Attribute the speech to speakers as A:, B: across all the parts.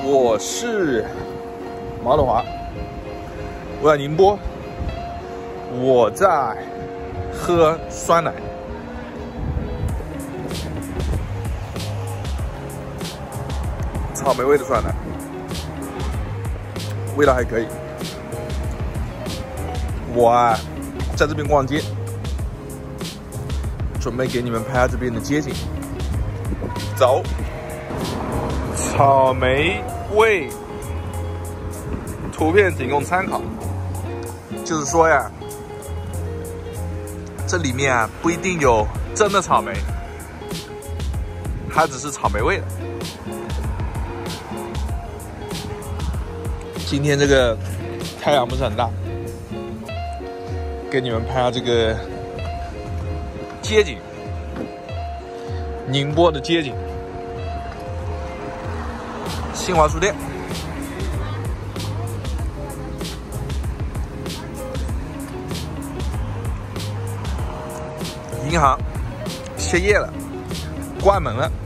A: 我是毛德华，我在宁波，我在喝酸奶。草莓味的酸奶，味道还可以。我啊，在这边逛街，准备给你们拍下这边的街景。走，草莓味，图片仅供参考。就是说呀，这里面啊不一定有真的草莓，它只是草莓味的。今天这个太阳不是很大，给你们拍下这个街景，宁波的街景。新华书店，银行歇业了，关门了。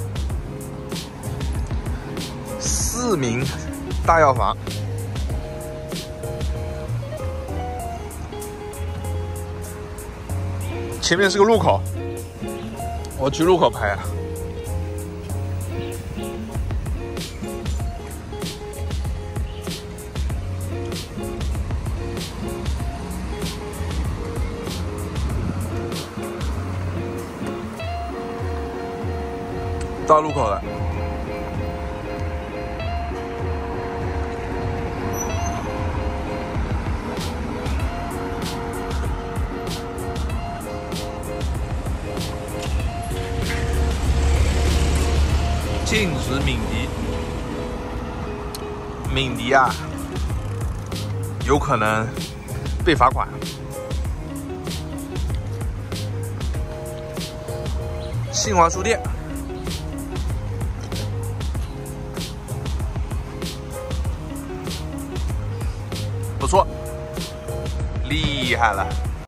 A: 四民大药房，前面是个路口，我去路口拍啊。到路口了，禁止鸣笛。鸣笛啊，有可能被罚款。新华书店。不错，厉害了。